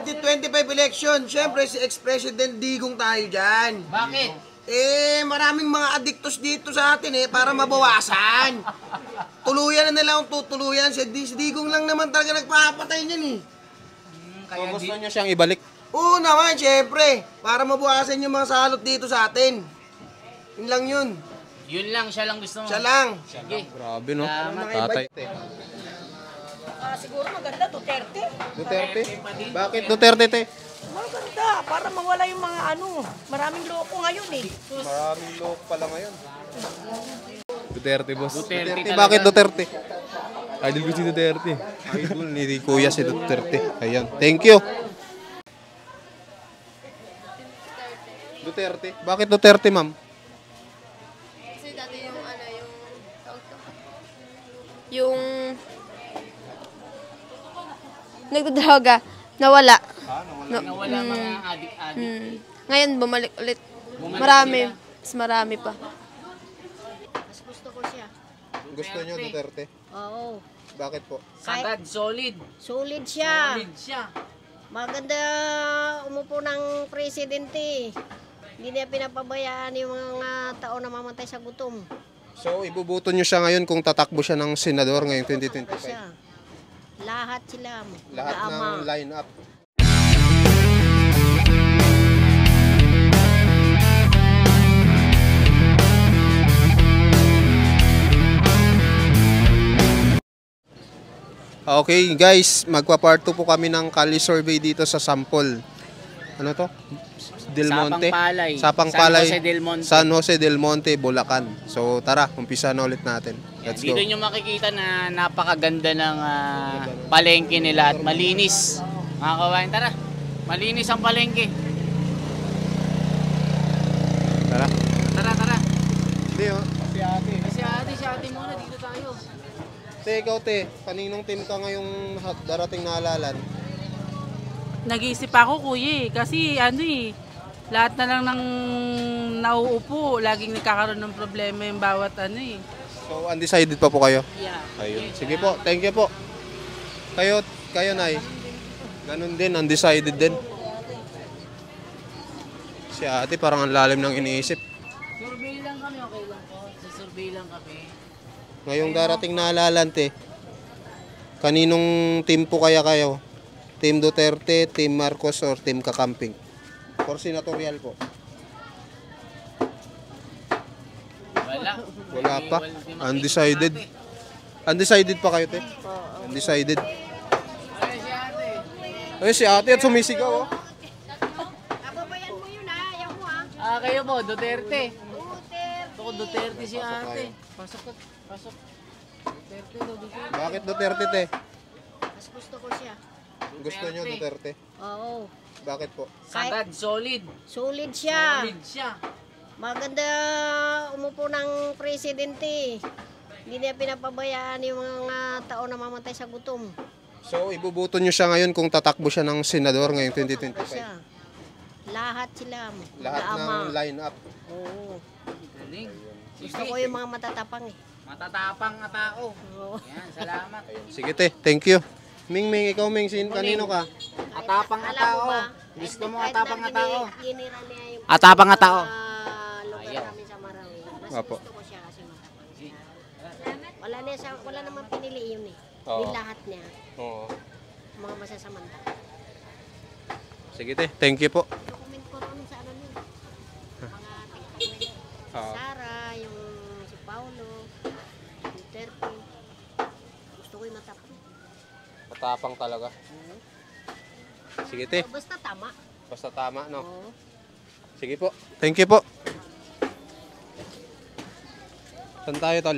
2025 election, syempre si ex-president Digong tayo dyan. Bakit? Maraming mga adiktos dito sa atin para mabawasan. Tuluyan na nila akong tutuluyan. Si Digong lang naman talaga nagpapatay niyan Kaya gusto niyo siyang ibalik? Oo naman, syempre. Para mabawasan yung mga salot dito sa atin. Yun lang yun. Yun lang, siya lang gusto mo. Siya lang. Sige. Grabe no? Tatay. Siguro maganda, Duterte. Duterte? Bakit Duterte, te? Maganda, para mawala yung mga maraming loko ngayon Maraming loko pala ngayon. Duterte, boss. Duterte Bakit Duterte? Idol ko si Duterte. Idol ni Kuya si Duterte. Ayan. Thank you. Duterte. Bakit Duterte, ma'am? Kasi dati yung nagdodroga, nawala. Nawala mga adik-adik. Ngayon bumalik ulit. Bumalik Mas marami pa. Mas gusto ko siya. Gusto niyo Duterte? Oo. Bakit po? Sagad, solid. Solid siya. Solid siya. Maganda umupo ng presidente. Hindi niya pinapabayaan yung mga tao na mamatay sa gutom. So, ibubuto niyo siya ngayon kung tatakbo siya ng senador ngayong 2025? Siya. Lahat sila. Lahat ng line-up. Okay guys, magpa-part 2 po kami ng Kali survey dito sa Sampol. Ano to? Del Monte? Sapang Palay. San Jose del Monte, Bulacan. So tara, umpisa na ulit natin. Let's go. Dito nyo makikita na napakaganda ng palengke nila at malinis. Mga kawain, tara. Malinis ang palengke. Tara. Tara. Hindi oh. Si ate muna, dito tayo. Te, ikaw te, kaninong team ka ngayong darating na halalan? Nag-iisip ako kuya kasi lahat na lang ng nauupo, laging nagkakaroon ng problema yung bawat So undecided pa po kayo? Yeah. Ayun. Sige po, thank you po. Kayo Nay? Ganun din, undecided din. Si ate parang ang lalim ng iniisip. Survey lang kami, okay lang po. Sa survey lang kami. Ngayong darating na halalan te, kaninong team po kaya kayo? Team Duterte, Team Marcos, or Team Kakamping? For senatorial po. Wala pa. Undecided. Undecided pa kayo, te? Undecided. Ay, si ate at sumisigaw, oh. Kababayan mo yun ayaw mo Kayo po, Duterte. Ako, Duterte si ate. Pasok. Duterte daw, Duterte. Bakit Duterte, te? Mas gusto ko siya. Gusto niyo Duterte? Oo. Bakit po? Sagad, solid. Solid siya. Solid siya. Maganda umupo ng presidente. Hindi niya pinapabayaan yung mga tao na mamatay sa gutom. So, ibubuto niyo siya ngayon kung tatakbo siya ng senador ngayong 2025? Siya. Lahat sila. Lahat ng line-up. Oo. Galing. Gusto ko yung mga matatapang Matatapang na tao. Oo. Yan, salamat. Sige, te. Thank you. Ming, ikaw, Ming, kanino ka? Atapang na Alam mo tao. ba, Gusto mo kahit atapang na tao. Ginira niya yung Atapang na tao. lugar Ayaw. namin sa Marawi. Mas Apo. gusto ko siya kasi matapang. Wala namang pinili yun Oo. Yung lahat niya, Oo. mga masasamanta. Sige, te. Thank you po. Document ko rin sa niyo. Mga tingin. Oo. Sara, yung si Paulo, Duterte. Gusto ko yung matapang. Matapang talaga. Sige, te. Basta tama. Basta tama, no? Oo. Sige po. Thank you po. Saan tayo, tol?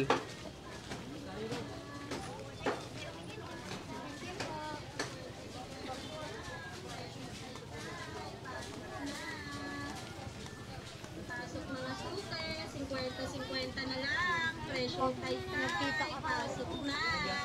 Pasok mga scooter, 50-50 na lang. Presyo tayo nakita ka pasok na.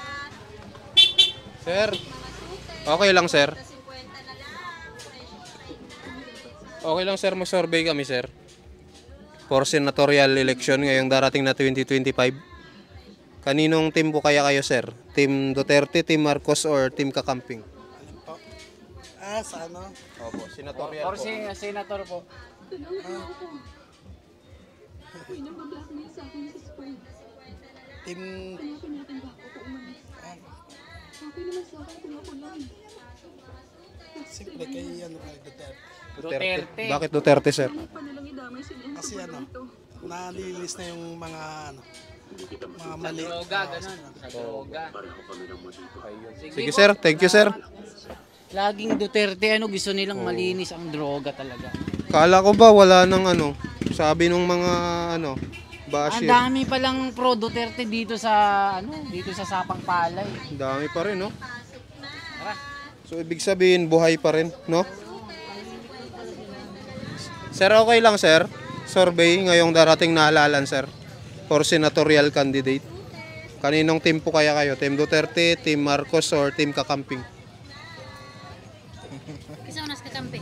Sir, Mga scooter, okay lang, sir. 50 na lang. Presyo Okay lang, sir. Mag-survey kami, sir. For senatorial election ngayong darating na 2025. Kaninong team po kaya kayo, sir? Team Duterte, Team Marcos, or Team Kakamping? Sa ano? Opo, senatorial Or po. senator po. Team... Siyempre kay ano kay Duterte. Duterte. Bakit Duterte, sir? Kasi ano, nalilis na yung mga ano, mga mali. Droga, ganun. Sa droga. Sige, sir. Thank you, sir. Laging Duterte, gusto nilang malinis ang droga talaga. Kala ko ba wala nang ano, sabi nung mga ano, Ang basher. dami palang pro Duterte dito sa Sapang Palay. Dami pa rin, no? Tara. So, ibig sabihin, buhay pa rin, no? Sir, okay lang, sir. Survey ngayong darating na halalan, sir. For senatorial candidate. Kaninong team po kaya kayo? Team Duterte, Team Marcos, or Team Kakamping? Isa unas kakampi.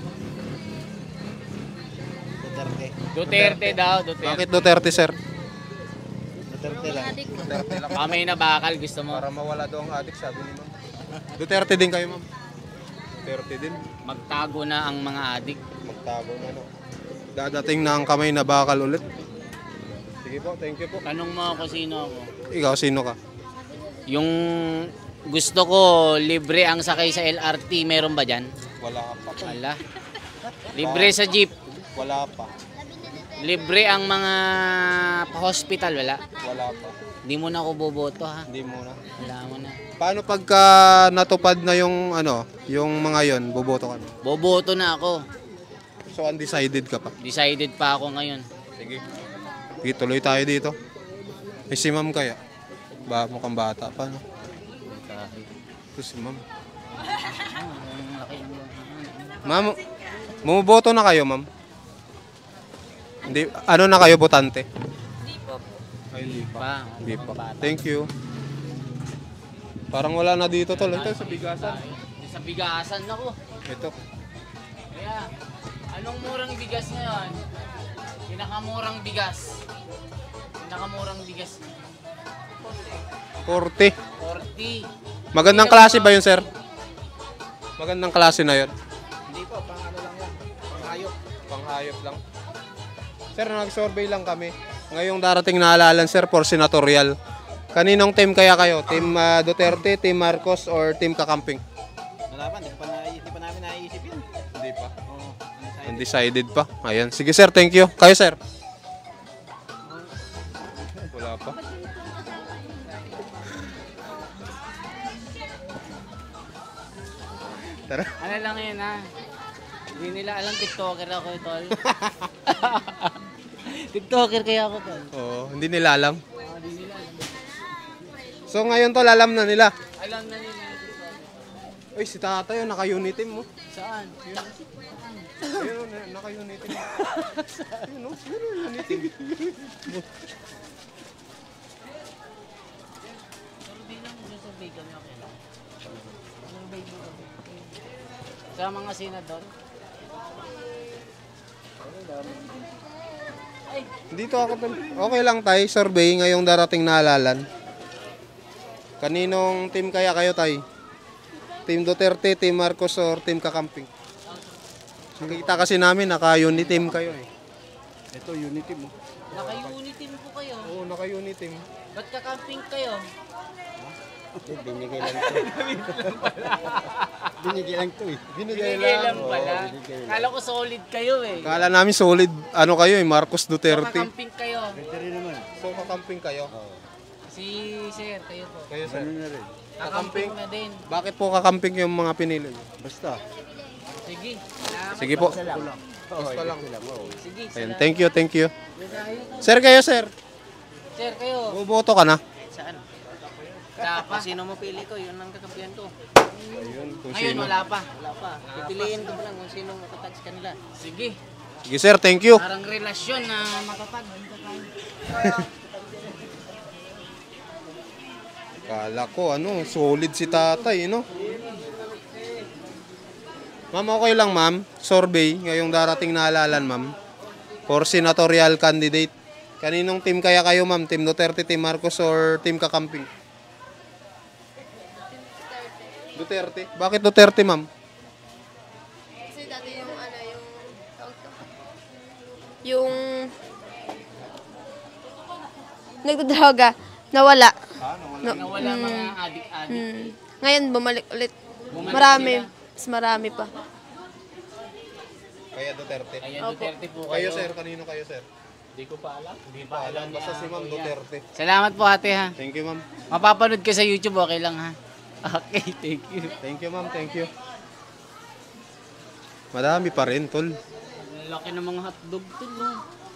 Duterte daw, Duterte. Bakit Duterte, sir? Adik. Kamay na bakal, gusto mo. Para mawala daw ang adik, sabi ni ma'am. Duterte din kayo, ma'am. Duterte din. Magtago na ang mga adik. Magtago na, no? Dadating na ang kamay na bakal ulit. Sige po, thank you po. Tanong mo ako sino ako. Ikaw, sino ka? Yung gusto ko, libre ang sakay sa LRT, meron ba dyan? Wala pa. Wala. Libre sa jeep. Wala pa. Libre ang mga hospital, wala. Wala pa. Hindi mo na ako boboto ha. Hindi muna. Wala mo na. Paano pagka natupad na yung ano, yung mga yon, boboto ka na? Boboto na ako. So undecided ka pa? Decided pa ako ngayon. Sige. Sige, tuloy tayo dito. Eh si ma'am kaya? Mukhang bata pa, no? Ito si ma'am. Ma'am, bumuboto na kayo, ma'am? Hindi, ano na kayo, botante? Hindi po. Ay, hindi pa. Pa, Hindi pa. Thank you. Parang wala na dito, tol. Ito sa bigasan. Sa bigasan ako. Ito. Kaya, anong murang bigas ngayon? Pinakamurang bigas. Pinakamurang bigas. 40. 40. Magandang klase ba yun, sir? Magandang klase na yun? Hindi po, pang ano lang yan. Panghayop. Panghayop lang. Sir, nag-survey lang kami. Ngayong darating na halalan, sir, for senatorial. Kaninong team kaya kayo? Team Duterte, Team Marcos, or Team Kakamping? Wala pa, hindi pa namin naiisip yun. Hindi pa. Undecided pa. Ayan. Sige, sir. Thank you. Kayo, sir? Wala pa. Tara. Ano lang yun ha? Hindi nila alam TikToker ako tol. TikToker kaya ako tol. Oo, hindi nila alam. Hindi nila alam. So, ngayon tol, alam na nila. Alam na nila. Uy, si tatay, oh, naka-unitim mo. Saan? Ayun, naka-unitim mo. Ayun, oh, unitim. Survey lang, survey kami okay lang. Survey mo kami. Sa mga senador. Dito ako tol. Okay lang tay, survey ngayong darating na halalan. Kaninong team kaya kayo tay? Team Duterte, Team Marcos, or Team Kakamping? Nakita kasi namin, naka-uniteam kayo eh. Ito, uniteam mo. Naka-uniteam po kayo. Oo, naka-uniteam. Ba't kakamping kayo? Binigay lang to. Binigay lang to eh. Binigay lang pala. Kala ko solid kayo eh. Kala namin solid, ano kayo eh, Marcos So, Duterte. kakamping kayo. So, Kakamping kayo? Si Sir, kayo po. Kayo, sir? Kakamping na din. Bakit po Kakamping yung mga pinili niyo? Basta. Sige. Salamat. Sige po. Basta lang. Sige. Ayan, thank you, thank you. Sir, kayo, sir. Sir, kayo. Buboto ka na? Saan? Tapa. Sino mo pili ko? Yun ang kakampihan ko. Ayun, kung Ngayon, sino. wala pa. Wala pa. Pipiliin ko pa lang kung sino matatag sa kanila. Sige. Sige, sir, thank you. Parang relasyon na matatag. Kala ko, ano, solid si tatay, no? Ma'am, okay lang, ma'am. Survey, ngayong darating na halalan, ma'am. For senatorial candidate. Kaninong team kaya kayo, ma'am? Team Duterte, Team Marcos, or Team Kakamping? Duterte. Bakit Duterte, ma'am? Yung nagdodroga, nawala. Nawala mga adik-adik. Ngayon, bumalik ulit. Bumalik Marami. sila. Mas marami pa. Kaya Duterte. Kaya Duterte po Kayo sir, kanino kayo sir? Hindi ko pa alam. Hindi pa alam. Basta si Ma'am Duterte. Salamat po ate ha. Thank you ma'am. Mapapanood ka sa YouTube, okay lang ha. Okay, thank you. Thank you ma'am, thank you. Madami pa rin tol. Laki ng mga hotdog to, no?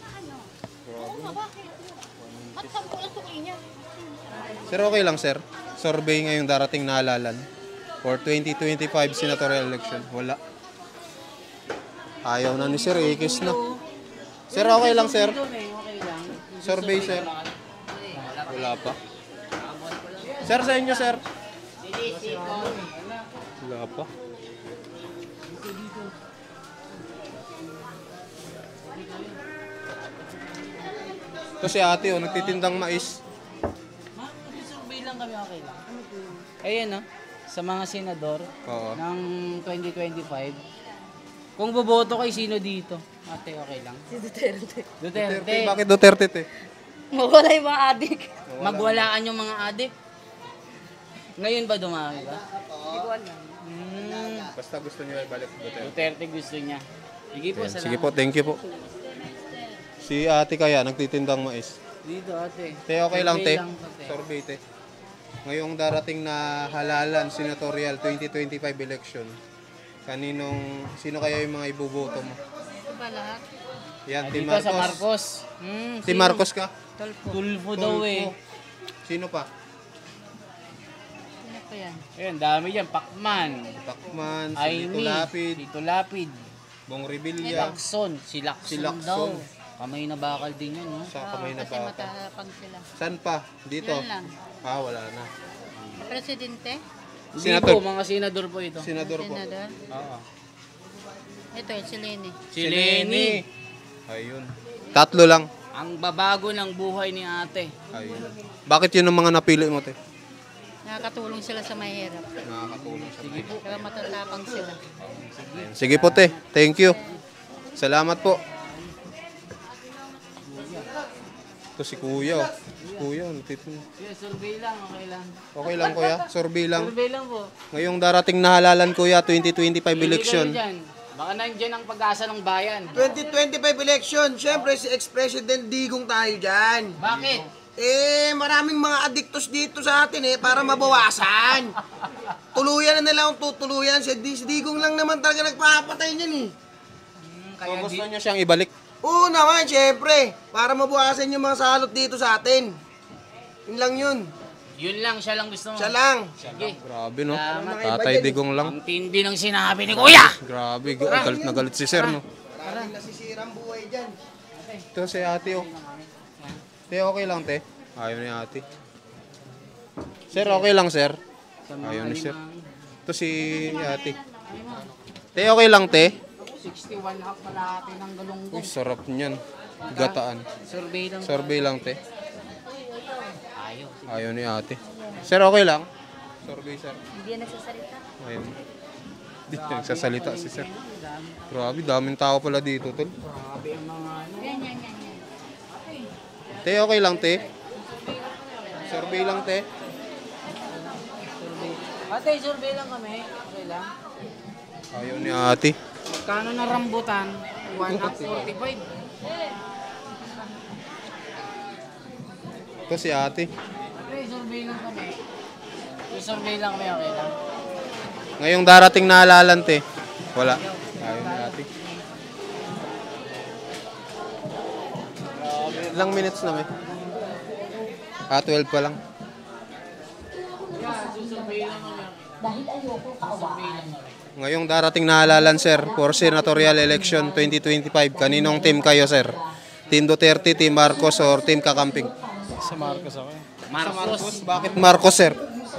Sir, okay lang sir. Survey ngayong darating na halalan for 2025 senatorial election. Wala. Ayaw na ni Sir, ikis na. Sir, okay lang sir. Okay lang. Survey sir. Wala pa. Sir, sa inyo sir. Wala pa. Ito si ate, oh, nagtitindang mais. Survey lang kami, okay lang. Ayan, no? Sa mga senador Oo. ng 2025, kung boboto kay sino dito? Ate, okay lang. Si Duterte. Duterte. Bakit Duterte, te? Mawala yung mga adik. Magwalaan yung mga adik. Ngayon ba dumami ba? Hindi ko alam. Basta gusto niyo ibalik Duterte. Duterte gusto niya. Sige po, salamat. Sige po, thank you po. Si ate kaya, nagtitindang mais. Dito, ate. Te, okay lang, te. Survey lang, ate. Survey, te. Ngayong darating na halalan, senatorial 2025 election, sino kaya yung mga iboboto mo? Ito ba lahat? Yan, Team Dito sa Marcos. Marcos. Team Marcos ka? Tulfo daw eh. Sino pa? Ano pa yan? Ayun, dami yan. Pacman. Pacman, si Aimee. Lito Lapid, Tito Lapid. Bong Revilla, Lacson. Si Lacson, Si Lacson. daw. Kamay na bakal din yan, no? sa kamay na Kasi bata. matapang sila. Saan pa? Dito? Yan lang. Wala na. Presidente? Hindi Senator. po, mga senador po ito. Senador po. Senador? Oo. Ito, si Leni. Si Lenny. Ayun. Tatlo lang. Ang babago ng buhay ni ate. Ayun. Bakit yun ang mga napili mo, te? Nakakatulong sila sa mahirap. Nakakatulong sa Kaya matatapang sila. Sige po, te. Thank you. Salamat po. Ito si Kuya. Oh. Si Kuya, nagtitin. Sige, survey lang, okay lang. Okay lang, Kuya. Survey lang. Survey lang po. Ngayong darating na halalan, Kuya, 2025 election. Pili kayo dyan. Baka nandyan ang pag-asa ng bayan. 2025 election, syempre si ex-president Digong tayo dyan. Bakit? Maraming mga adiktos dito sa atin para mabawasan. Tuluyan na nila ang tutuluyan. Si Digong lang naman talaga nagpapatay niyan So, gusto niyo siyang ibalik? Oo naman, syempre. Para mabawasan yung mga salot dito sa atin. Yun lang yun. Yun lang, siya lang gusto mo. Siya lang. Sige. Grabe, no? Salamat. Tatay Digong lang. Ang tindi ng sinabi ni Kuya. Grabe, galit na galit si Sir, no? Parang nasisirang buhay dyan. Ito si ate, oh. Te, okay lang, te? Ayaw ni ate. Sir, okay lang, sir? Ayaw ni sir. Ito si ate. Te, okay lang, te? 61 half malaki ng galunggong. Uy, sarap niyan. Gataan. Survey lang. Survey lang, te. Ayaw. Ayaw ni ate. Sir, okay lang? Survey, sir. Hindi yan nagsasalita. Ayun. Hindi nagsasalita si sir. Grabe, daming tao pala dito, tol. Grabe ang mga ano. Yan. Te, okay lang, te? Survey lang, te. Ate, survey lang kami. Okay lang. Ayaw ni ate. Magkano na rambutan? 145. Ito si ate. Ate, survey lang kami. Survey lang kami, okay lang. Ngayong darating na halalan, te. Wala. Ayaw ni ate. Ilang minutes na may? 12 pa lang. Ngayong darating na halalan, sir, for senatorial election 2025, kaninong team kayo, sir? Team Duterte, Team Marcos, or Team Kakamping? Sa Marcos ako. Marcos. Bakit Marcos, sir?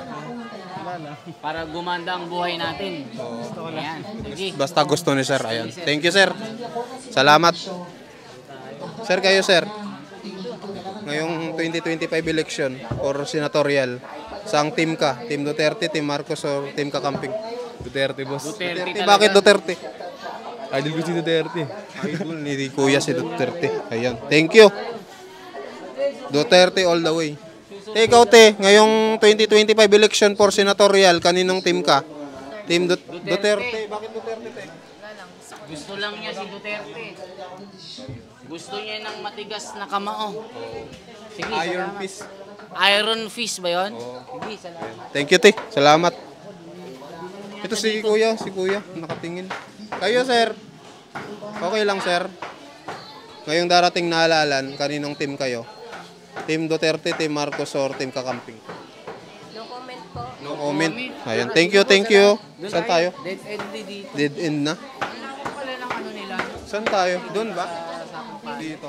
Para gumanda ang buhay natin. Ayan. Sige. Basta gusto ni sir. Ayan. Thank you, sir. Salamat. Sir, kayo, sir. Ngayong 2025 election or senatorial, saang team ka? Team Duterte, Team Marcos, or Team Kakamping? Duterte, boss. Duterte Duterte. talaga. Bakit Duterte? Idol ko si Duterte. Idol ni Kuya si Duterte. Ayan. Thank you. Duterte all the way. Ikaw, te, ngayong 2025 election for senatorial, kaninong team ka? Team Duterte. Bakit Duterte, te? Gusto lang niya si Duterte. Gusto niya ng matigas na kamao. Sige, Iron salamat. Fist. Iron Fist ba yun? Sige, salamat. Thank you, te. Salamat. Ito si Kuya, nakatingin. Kayo, sir. Okay lang, sir. Ngayong darating na halalan, kaninong team kayo? Team Duterte, Team Marcos, or Team Kakamping? No comment po. No comment. Ayan. Thank you, thank you. Saan tayo? Dead end dito. Dead end na. Kailangan pala ng ano nila. Saan tayo? Doon ba? Dito.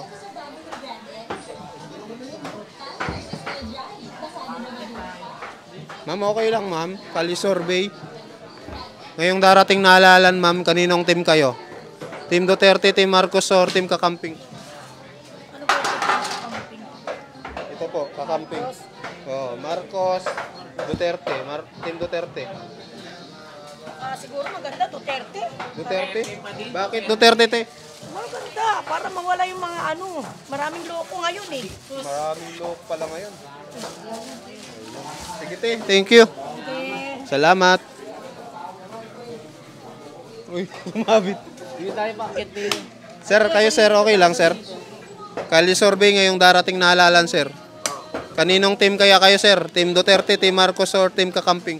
Ma'am, okay lang, ma'am. Kali survey. Ngayong darating na halalan, ma'am, kaninong team kayo? Team Duterte, Team Marcos, or Team Kakamping? Ito po, Kakamping. Oh, Marcos, Duterte, Team Duterte. Siguro maganda, Duterte. Duterte? Bakit Duterte, te? Maganda, para mawala yung mga maraming loko ngayon eh. Maraming loob pala ngayon. Sige, te. Thank you. Salamat. Uy, kumabit. Dito tayo pakit dito. Sir, kayo sir, okay lang sir? Kali survey ngayong darating na halalan, sir. Kaninong team kaya kayo, sir? Team Duterte, Team Marcos, or Team Kakamping?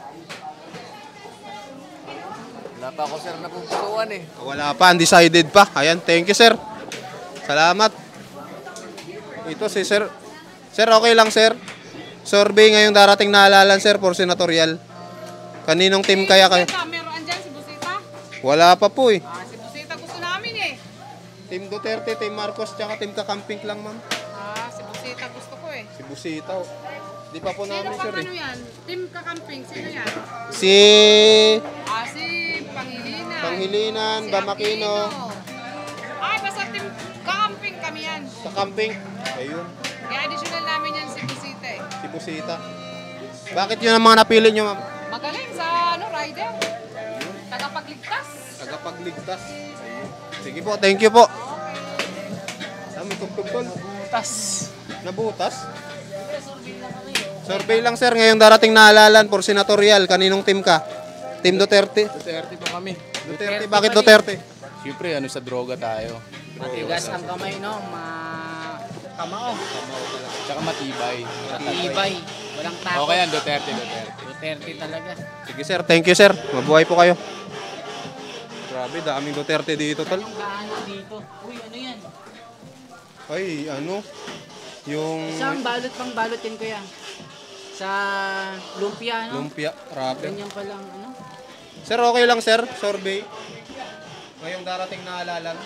Wala pa ako, sir, napupusuan eh. Wala pa, undecided pa. Ayan, thank you, sir. Salamat. Ito si sir. Sir, okay lang, sir? Survey ngayong darating na halalan, sir, for senatorial. Kaninong team kaya kayo? Meron andyan si Busita. Wala pa po eh. Si Busita gusto namin eh. Team Duterte, Team Marcos, tsaka Team Kakamping lang, ma'am. Si Busita gusto ko eh. Si Busita. Di pa po namin, sir eh. yan? Team Kakamping, sino yan? Si Si Pangilinan. Panghilinan, Bamakino, Ay, basta Team Kakamping kami yan. Kakamping. Ayun, Kaya additional namin yan si Busita eh. si Busita. Bakit yun ang mga napili nyo, ma'am? Magaling sa rider. Tagapagligtas. Tagapagligtas. Ayun. Sige po, thank you po. May tugtog. Tas. Nabutas? Survey lang, sir. Ngayong darating na halalan for senatorial. Kaninong team ka? Team Duterte? Duterte pa kami. Duterte. Bakit Duterte? Siyempre, sa droga tayo. Matigas ang kamay, no? Kamao. Tsaka matibay. Matibay. Walang takot. Okay yan, Duterte. Duterte talaga. Sige, sir. Thank you, sir. Mabuhay po kayo. Grabe, daming Duterte dito, tol. Yung gaano dito. Uy, ano yan? Ay, ano? Yung Isang balot pang balot yan, kuya. Sa lumpia, no? lumpia, rapper. Ganyan palang, ano? Sir, okay lang, sir. Survey. Ngayong darating na halalan.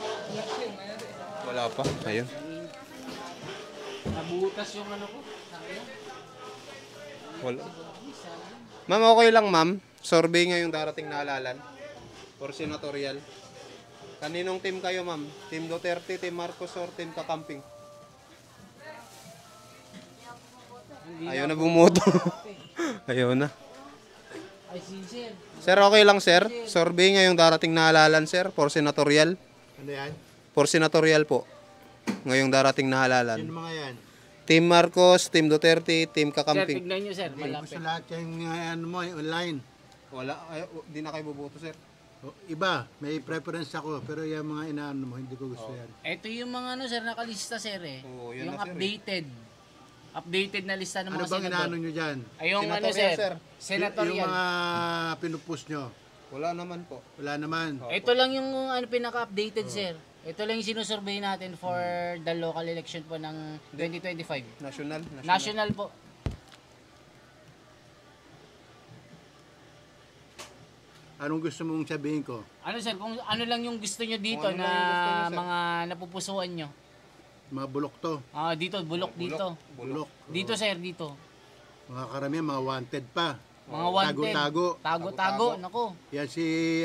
Wala pa. Ayun. Nabutas yung ano ko. Wala. Ma'am, okay lang, ma'am. Survey ngayong darating na halalan. For senatorial. Kaninong team kayo, ma'am? Team Duterte, Team Marcos, or Team Kakamping? Ayaw na bumoto. Ayaw na. Ay, sincere. Sir, okay lang, sir. Survey ngayong darating na halalan, sir. For senatorial. Ano yan? For senatorial po. Ngayong darating na halalan. Sino mga yan? Team Marcos, Team Duterte, Team Sir, Kakamping. tignan nyo, sir. Gusto Malapit. lahat yung online. Wala. Ay, di na kayo buboto, sir. Iba, may preference ako, pero yung mga inaano mo, hindi ko gusto yan. Ito yung mga ano, sir, nakalista, sir, eh. Oo, yun Yung na, sir, eh. updated. Updated na lista ng Ano mga bang inaano senador. nyo dyan? Ay, yung ano, Senatorial, sir. sir. Yung Senatorial. mga pinupus nyo, Wala naman po. wala naman. Ito lang yung ano, pinaka-updated, sir. Ito lang yung sinusurvey natin for the local election po ng 2025. National. National po. Anong gusto mong sabihin ko? Ano, sir, kung ano lang yung gusto nyo dito Kung ano na lang yung gusto nyo, sir. mga napupusuan nyo. Mga bulok to. Dito, bulok dito. Bulok. Dito, sir, dito. Mga karamihan, mga wanted pa. Mga wanted. Tago-tago. Tago-tago. Nako. Yan si,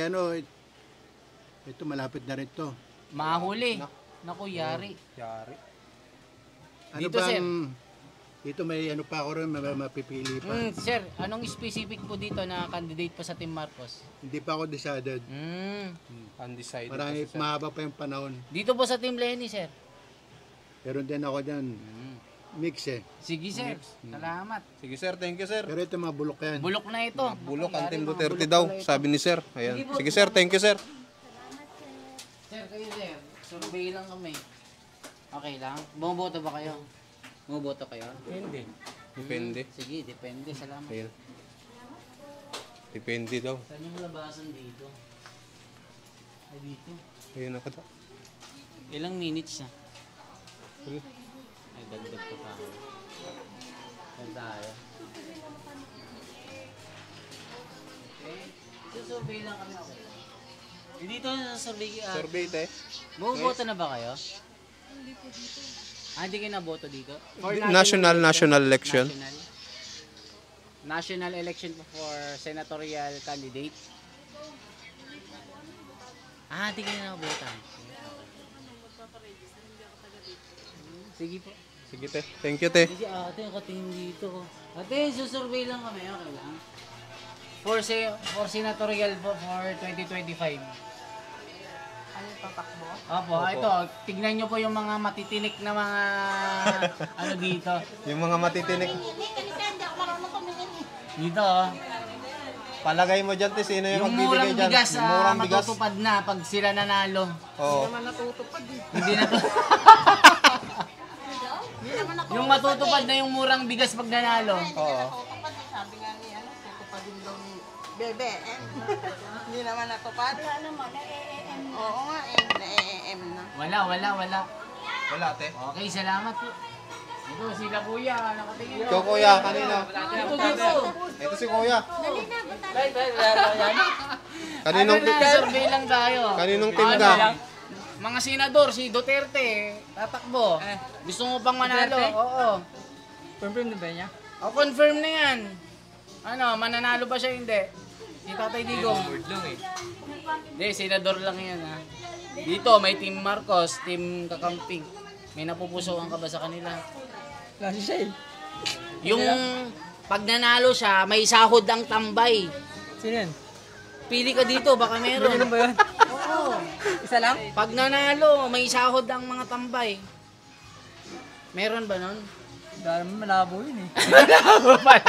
ito malapit na rin to. Mahuli. Naku, yari. Yari. Ano Dito, sir. Dito may ano pa ako rin, mapipili pa. Sir, anong specific po dito na candidate po sa Team Marcos? Hindi pa ako decided. Undecided. Marami, kasi, sir. mahaba pa yung panahon. Dito po sa Team Lenny, sir. Pero din ako dyan. Mix eh. Sige, sir. Salamat. Sige sir, thank you sir. Pero ito mga bulok yan. Bulok na ito. Bulok ang Team Duterte daw, sabi ni sir. Ayan. Sige sir, thank you sir. Sir, kayo, sir. Survey lang kami. Okay lang? Bumoboto ba kayo? Bumoboto kayo? Hindi. Depende. Sige, depende. Salamat. Ayan. Depende daw. Saan yung labasan dito? Ay, dito. Ayun ako daw. Ilang minutes na? Ay, dagdag pa tayo. Saan tayo? Okay. Survey lang kami ako. Dito na survey. Survey te. Bumoboto na ba kayo? Hindi po dito. Hindi kayo naboto dito? National election. National election for senatorial candidate. Hindi kayo naboto. Sige po. Sige te. Thank you te. Sige, ate, nakatingin dito. Ate, susurvey lang kami. Okay lang. For senatorial po for 2025. Ano tatakbo? Opo, ito. Tignan nyo po yung mga matitinik na mga ano dito. Yung mga matitinik. Dito, oh. Palagay mo dyan te, sino yung Yung murang magbibigay dyan? bigas, Yung murang bigas. matutupad na pag sila nanalo. Oo. Naman natutupad eh. Hindi na to. Yung matutupad na yung murang bigas pag nanalo. Oo. Sabi nga niya, tutupad din daw ni Bebe. Hindi naman natupad. Wala naman, Oo nga na-EM na. Wala. Wala te. Okay, salamat po. Ito, sila kuya, nakatingin. Ikaw kuya, kanino? Ito si kuya. Kaninong Survey lang tayo. Kaninong team ka? Mga senador, si Duterte, tatakbo. Gusto mo pang manalo? Oo. Confirm na ba niya? Confirm na yan. Ano, mananalo ba siya hindi? Si Tatay Digong. Hindi, senador lang yan ha. Dito, may Team Marcos, Team Kakamping. May napupusuan ka ba sa kanila? Kasi siya eh. Yung pag nanalo siya, may sahod ang tambay. Sino yan? Pili ka dito, baka meron. Ganun ba yun? Oo. Isa lang? Pag nanalo, may sahod ang mga tambay. Meron ba nun? Dahil naman malabo yun eh. Malabo pala.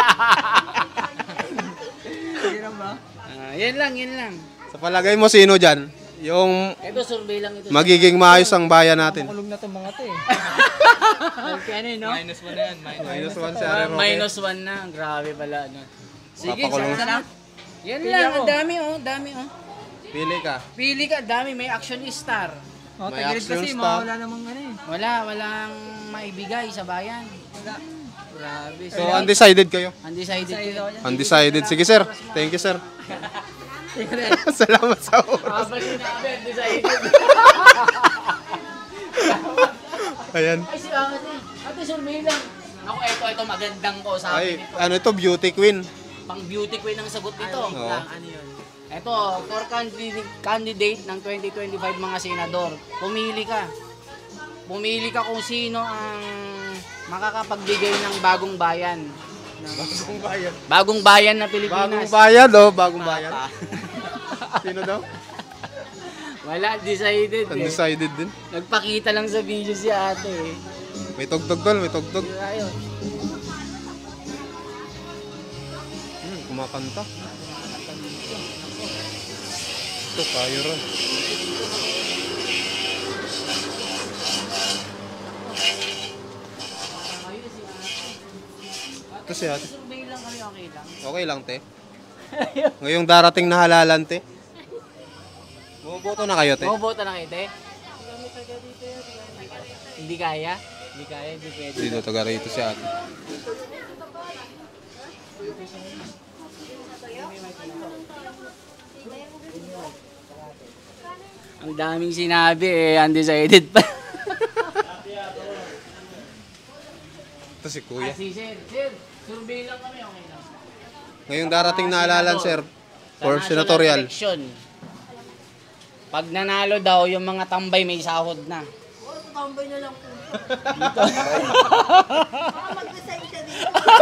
Sige lang ba? Yan lang. Sa palagay mo sino dyan? Yung Ito, survey lang ito. magiging maayos ang bayan natin. Makulog na itong mga to eh. Ano yun, no? Minus 1 na yan. -1 si Ari Roque. -1 na. Grabe pala. No? Sige, Papakulong. sana. Yan Pili lang. ako. Ang dami. Pili ka. Pili ka, dami. May action star. Oh, May tagilid action kasi, star. mawala namang ano eh. Walang maibigay sa bayan. Wala. Grabe. So undecided kayo? Undecided Excited ko. ako dyan. Undecided. Sige sir. Thank you sir. Salamat sa oras. Habang sinabi, undecided. Ayan. Ay, si ate, survey lang. Ako, ito, magandang ko sa Ay, akin ito. ano ito? Beauty queen. Pang beauty queen ang sagot nito. Oo. Ano yun? Ito, for candidate ng 2025 mga senador, pumili ka. Pumili ka kung sino ang makakapagbigay ng bagong bayan. Bagong bayan. Bagong bayan na Pilipinas. Bagong bayan, oh. Bagong bayan. Sino daw? Wala, decided eh. Undecided din. Nagpakita lang sa video si ate eh. May tugtog doon, may tugtog. Ayun. Kumakanta. Ito, kayo rin. Ito si ate. Survey lang kami, okay lang. Okay lang, te. Ngayong darating na halalan, te. Bumoboto na kayo, te. Bumoboto na kayo, te? Hindi kaya? Hindi kaya, hindi pwede. Dito, taga rito si ate. Ang daming sinabi eh, undecided pa. Ito si kuya. Sir, survey lang kami, okay lang. Ngayong darating na halalan, sir. For Sa national senatorial. election. Pag nanalo daw, yung mga tambay may sahod na. Tambay na lang po. Mag-decide ka dito.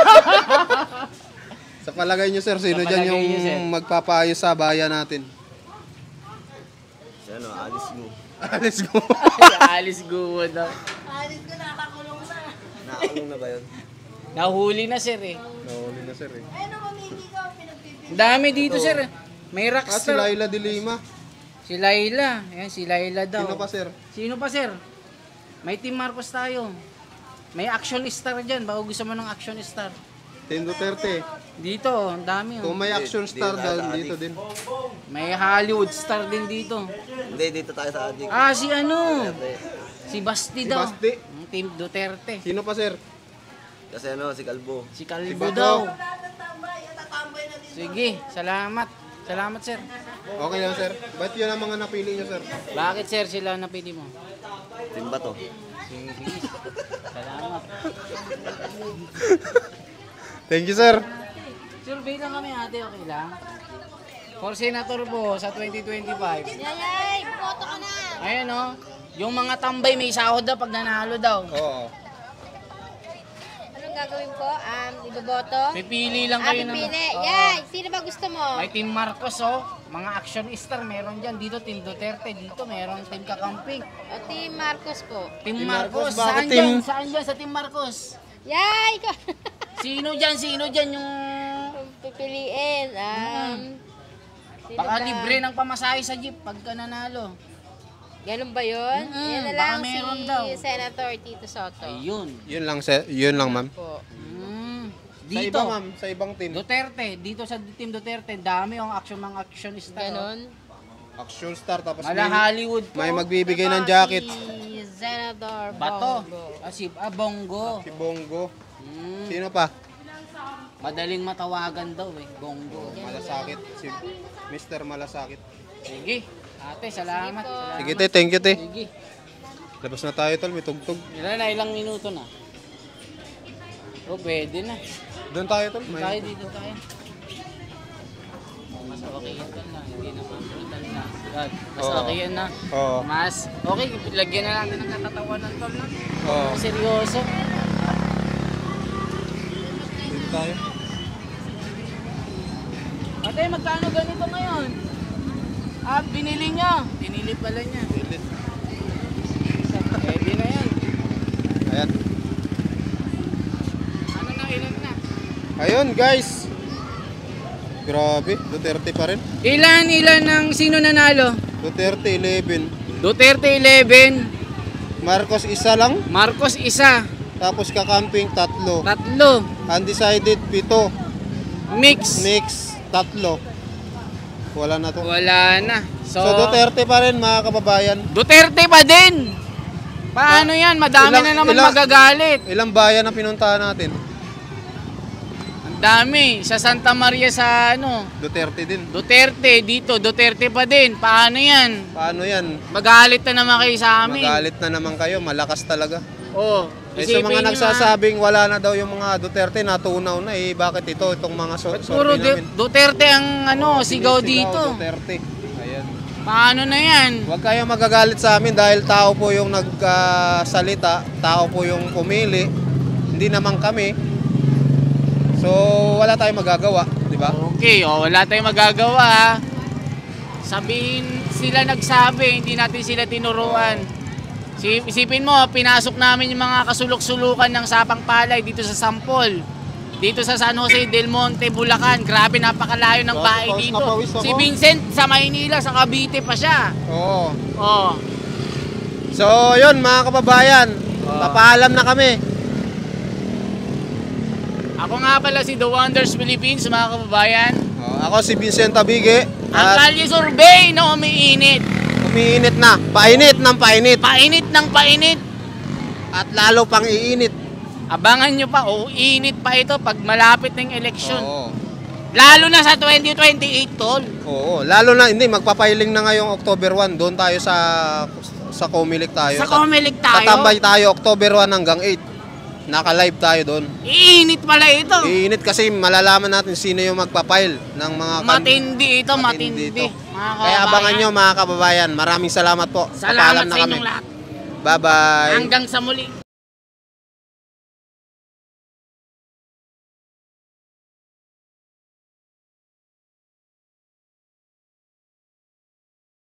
Sa palagay nyo, sir, sino Sa dyan palagay yung nyo, sir. magpapaayos sa bayan natin? Ano, Alice Gu. Alice Gu. Alice Gu daw. Alis ko, nakakulong na. Nakakulong na ba yun? Nahuli na sir eh. Nahuli na sir eh. Ano mamili ka, pinagpipili. Ang dami dito sir. May Si rockstar. Laila de Lima. Si Laila. Ayan, si Laila daw. Sino pa sir? Sino pa sir? May Team Marcos tayo. May action star dyan. Baka gusto mo ng action star. Team Duterte. Dito, ang dami. Kung Oh. may action star doon, dito din. May Hollywood star din dito. Hindi, dito tayo sa adik. Ah, si ano? Si Basti Si daw. Basti. Team Duterte. Sino pa sir? Kasi ano, si Kalbo. Si Calvo Bato. daw. Tatambay, tatambay na dito. Sige, salamat. Salamat sir. Okay lang sir. Ba't yun ang mga napili nyo sir? Bakit sir sila napili mo? Timba to. Sige, sige. Salamat. Thank you sir. Survey lang kami ate, okay lang? For senator po sa 2025. Yay, bumoto ka na. Ayun oh. Yung mga tambay may sahod daw pag nanalo daw. Oo. Anong gagawin ko? Iboboto? Pipili lang kayo ng... Pipili. Oo. Yay, sino ba gusto mo? May Team Marcos oh. Mga action star meron dyan. Dito Team Duterte. Dito meron Team Kakamping. O, Team Marcos po. Team Team Marcos. Marcos, bakit Saan team- dyan? Saan dyan sa Team Marcos? Yay! Sino dyan? Sino dyan yung... Pipiliin. Sino Baka ba? libre ng pamasahe sa jeep pagka nanalo. Ganun ba yun? Yan na baka lang meron si daw. Senator Tito Soto. Ayun. Yun lang sir. Yun lang ma'am. Po. Sa Dito. iba ma'am, sa ibang team. Duterte. Dito sa Team Duterte. Dami yung mga action star. Ganon. Action star tapos Mala Hollywood po. may magbibigay ng Ito jacket. Si Senator Bato. Bongo. Bongo. Si Bongo. Mm. Sino pa? Madaling matawagan daw eh. Bongo. Malasakit. Si Mr. Malasakit. Sige. Ate, salamat. Salamat. Sige te, thank you te. Sige. Labas na tayo tol, may tugtog. Ilang minuto na. Oh, pwede na. Doon tayo tol. Dito tayo, dito tayo. Mas okay yan na. Hindi na mapulitan na. Mas Oo. okay yan na. Oo. Mas okay, lagyan na natin ng katatawan ng tol na. Oo. Seryoso. Dito tayo. Ate, magkano ganito ngayon? Binili niya. Binili pala niya. Pwede na yan. Ayan. Ano na, ilan na? Ayun guys. Grabe, Duterte pa rin. Ilan ng sino nanalo? Duterte 11. Duterte 11. Marcos isa lang. Marcos isa. Tapos Kakamping 3. 3. Undecided 7. Mix. Mix 3. Wala na to. Wala na. So Duterte pa rin mga kababayan. Duterte pa din. Paano yan? Madami na naman magagalit. Ilang bayan ang pinuntahan natin? Ang dami. Sa Santa Maria sa ano? Duterte din. Duterte. Dito, Duterte pa din. Paano yan? Paano yan? Magalit na naman kayo sa amin. Magalit na naman kayo. Malakas talaga. Oo. Eh, sa mga nagsasabing wala na daw yung mga Duterte, natunaw na eh. Bakit ito? Itong mga puro survey namin. Duterte ang ano, sigaw dito. Duterte. Ayan. Paano na yan? Huwag kayong magagalit sa amin dahil tao po yung nagsalita, tao po yung pumili, hindi naman kami. So, wala tayong magagawa, di ba? Okay, wala tayong magagawa. Sabihin sila nagsabi, hindi natin sila tinuruan. Isipin mo, pinasok namin yung mga kasulok-sulukan ng Sapang Palay dito sa Sampol. Dito sa San Jose del Monte, Bulacan. Grabe, napakalayo ng bahay dito. Si Vincent sa Maynila, sa Cavite pa siya. Oo. Oh. So, yun mga kababayan, papaalam na kami. Ako nga pala si The Wonders Philippines, mga kababayan. Ako si Vincent Abige. Ang Kalye Survey na umiinit. Umiinit na. Painit ng painit. Painit ng painit. At lalo pang iinit. Abangan nyo pa, init pa ito pag malapit ng eleksyon. Oo. Lalo na sa 2028, tol. Oo, lalo na, hindi, magpapiling na ngayong October 1. Doon tayo sa Comelec tayo. Sa Comelec tayo? Tatambay tayo October 1 hanggang 8. Naka-live tayo doon. Iinit pala ito. Iinit kasi malalaman natin sino yung magpapile ng mga... Matindi ito, matindi. Ito. Kaya abangan nyo mga kababayan. Maraming salamat po. Salamat Papaalam na sa kami. inyong lahat. Bye-bye. Hanggang sa muli.